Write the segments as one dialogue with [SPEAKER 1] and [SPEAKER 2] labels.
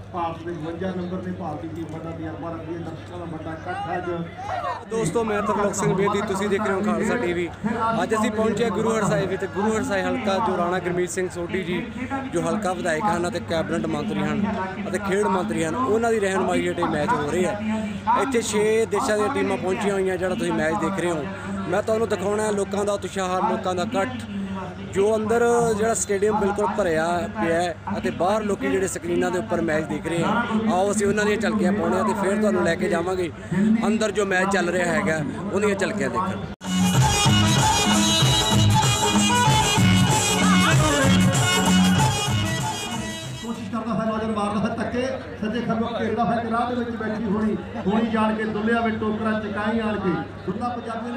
[SPEAKER 1] ਭਾਰਤ ਦੇ 52 ਨੰਬਰ ਤੇ ਭਾਰਤੀ ਟੀਮ ਵੱਡਾ ਤਜਰਬਾ ਰੱਖਦੀ ਹੈ। ਦਰਸ਼ਕਾਂ ਦਾ ਵੱਡਾ ਇਕੱਠ ਹੈ ਅੱਜ।
[SPEAKER 2] ਦੋਸਤੋ ਮੈਂ ਤਰਲੋਕ ਸਿੰਘ ਬੇਦੀ, ਤੁਸੀਂ ਦੇਖ ਰਹੇ ਹੋ ਖਾਲਸਾ ਟੀਵੀ। ਅੱਜ ਅਸੀਂ ਪਹੁੰਚੇ ਗੁਰੂਹਰ ਸਾਹਿਬ ਵਿੱਚ। ਗੁਰੂਹਰ ਸਾਹਿਬ ਹਲਕਾ ਜੋ ਰਾਣਾ ਗੁਰਮੀਤ ਸਿੰਘ ਸੋਢੀ ਜੀ ਜੋ ਹਲਕਾ ਵਿਧਾਇਕ ਹਨ ਅਤੇ ਕੈਬਨਿਟ ਮੰਤਰੀ ਹਨ ਅਤੇ ਖੇਡ ਮੰਤਰੀ ਹਨ, ਉਹਨਾਂ ਦੀ ਰਹਿਨੁਮਾਈ ਹੇਠ ਮੈਚ ਹੋ ਰਹੇ ਹੈ। ਇੱਥੇ 6 ਦੇਸ਼ਾਂ ਦੀਆਂ ਟੀਮਾਂ ਪਹੁੰਚੀਆਂ ਹੋਈਆਂ। ਜਿਹੜਾ ਤੁਸੀਂ ਮੈਚ ਦੇਖ ਰਹੇ ਹੋ, ਮੈਂ ਤੁਹਾਨੂੰ ਦਿਖਾਉਣਾ ਲੋਕਾਂ ਦਾ ਉਤਸ਼ਾਹ, ਲੋਕਾਂ ਦਾ ਇਕੱਠ, ਜੋ ਅੰਦਰ ਜਿਹੜਾ ਸਟੇਡੀਅਮ ਬਿਲਕੁਲ ਭਰਿਆ ਪਿਆ ਹੈ ਅਤੇ ਬਾਹਰ ਲੋਕੀ ਜਿਹੜੇ ਸਕਰੀਨਾਂ ਦੇ ਉੱਪਰ ਮੈਚ ਦੇਖ ਰਹੇ ਆ। ਆਓ ਅਸੀਂ ਉਹਨਾਂ ਦੀਆਂ ਝਲਕੀਆਂ ਪਾਉਣੇ ਆ ਤੇ ਫਿਰ ਤੁਹਾਨੂੰ ਲੈ ਕੇ ਜਾਵਾਂਗੇ ਅੰਦਰ ਜੋ ਮੈਚ ਚੱਲ ਰਿਹਾ ਹੈਗਾ ਉਹਦੀਆਂ ਝਲਕੀਆਂ ਦੇਖਣ।
[SPEAKER 1] ਕੋਸ਼ਿਸ਼ ਕਰਦਾ ਹੈ ਨੌਜਵਾਨ ਮਾਰਦਾ ਹੈ ਧੱਕੇ, ਸੱਜੇ ਖੱਬੇ ਘੇਰਦਾ ਹੈ ਤੇ ਰਾਹ ਦੇ ਵਿੱਚ ਬੈਠੀ ਹੋਣੀ ਜਾਣ ਕੇ ਦੁੱਲਿਆ ਵਿੱਚ ਟੋਕਰਾ ਚਕਾਈ ਆਣ ਕੇ ਦੁੱਲਾ ਪੰਜਾਬੀ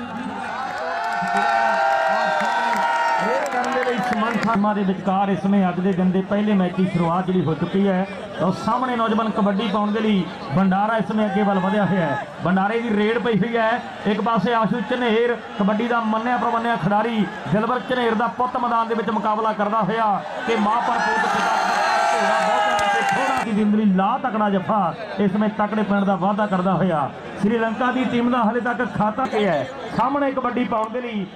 [SPEAKER 3] ਟੀਮਾਂ ਦੇ ਵਿਚਕਾਰ ਇਸ ਸਮੇਂ ਅੱਜ ਦੇ ਦਿਨ ਦੇ ਪਹਿਲੇ ਮੈਚ ਦੀ ਸ਼ੁਰੂਆਤ ਜਿਹੜੀ ਹੋ ਚੁੱਕੀ ਹੈ। और सामने नौजवान कबड्डी पाने के लिए भंडारा इस समय अगे वल वधिया है। भंडारे की रेड पई हुई है। एक पासे आशू झनेर कबड्डी का मन्निया प्रमन्निया खिडारी दिलबर झनेर का पुत मैदान के मुकाबला करता हुआ कि महापुर जिंदगी ला तकड़ा जफा इस समय तकड़े पिंड का वाधा करता हुआ श्रीलंका की टीम का हाले तक खाता है। सामने कबड्डी पाने के लिए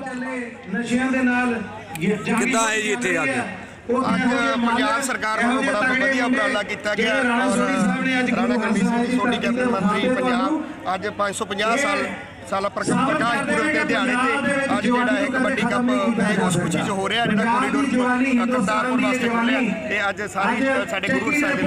[SPEAKER 2] कितना है जी इत्थे अज
[SPEAKER 4] पंजाब सरकार वालों बड़ा वधिया उपराला किया गया और राणा गुरमीत सिंह सोढी कैबिनेट मंत्री पंजाब अज 550 साल प्रकाश पुरब के दिहाड़े से अज जो कबड्डी कप उस खुशी च हो रहा है। जो कोरीडोर करतारपुर वास्ते खुले ये अज सारे साडे गुरु साहिब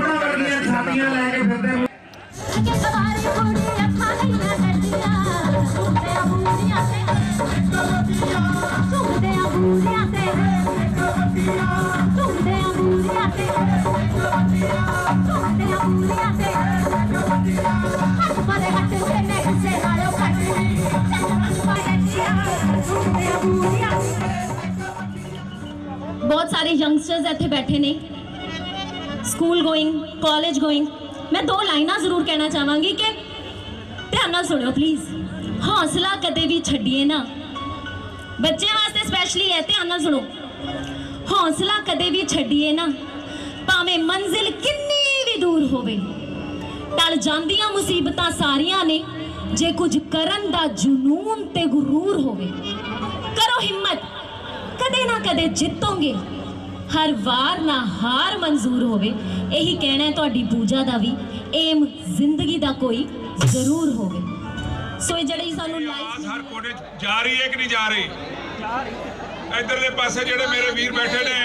[SPEAKER 5] बहुत सारे यंगस्टर्स इत्थे बैठे ने, स्कूल गोइंग, कॉलेज गोइंग। मैं 2 लाइना जरूर कहना चाहांगी कि ध्यान नाल सुनियो प्लीज। हौसला कदे भी छड्डिए ना, बच्चों वास्ते स्पैशली है, ध्यान नाल सुनो। हौसला कदे भी छड्डिए ना, भावें मंजिल किन्नी भी दूर होवे, टल जांदियां मुसीबतां सारियां ने जे कुछ करन दा जुनून ते गुरूर होवे। करो हिम्मत, कदे ना कदे जितोगे, हर वार ना हार मंजूर होवे। यही कहना है तुहाडी पूजा दा भी एम जिंदगी दा कोई जरूर होवे। सो ये जड़ी सानू लाइफ
[SPEAKER 6] हर कोने जा रही है कि नहीं जा रही? इधरले पासे जेड़े मेरे वीर बैठे ने,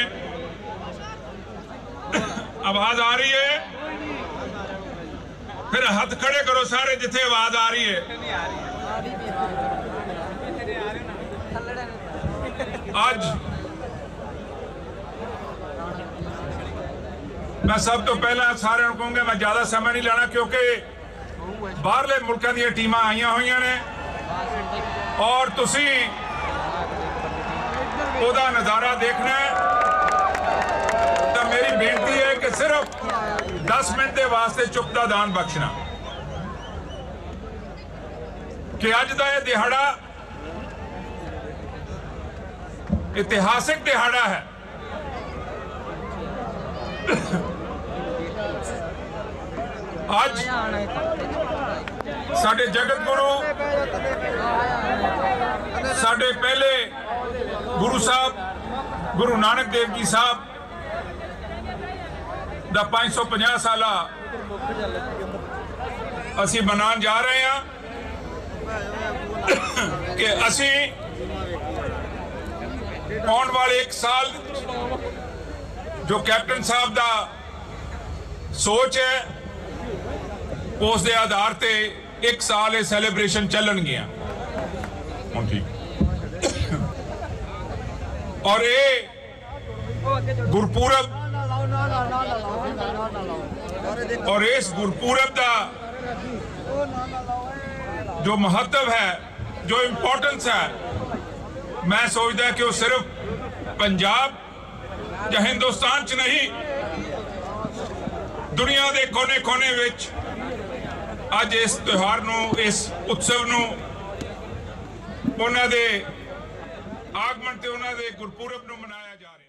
[SPEAKER 6] आवाज आ रही है? फिर हाथ खड़े करो सारे जिथे आवाज आ रही है। आज मैं सब तो पहला सारे कहूँगा, मैं ज्यादा समय नहीं लेना क्योंकि बाहरले मुल्कों दी टीमां आईयां हुई ने और तुसी ओदा नज़ारा देखना है। तो मेरी बेनती है कि सिर्फ 10 मिनट के वास्ते चुप का दान बख्शना कि अज का यह दिहाड़ा इतिहासिक दिहाड़ा है। आज साडे जगत गुरु, साडे पहले गुरु साहब गुरु नानक देव जी साहब दा 550 साला असी मनान जा रहे हैं कि असी आने वाले 1 साल जो कैप्टन साहब दा सोच है उस दे आधार ते 1 साल ये सैलीब्रेशन चलन गया और ये गुरपुरब और इस गुरपुरब का जो महत्व है, जो इंपॉर्टेंस है, मैं सोचता कि वो सिर्फ पंजाब या हिंदुस्तान च नहीं, दुनिया के कोने कोने विच अज इस त्योहार नूं, इस उत्सव नूं, उन्हां दे आगमन ते उन्हां दे गुरपुरब नूं मनाया जा रहा है।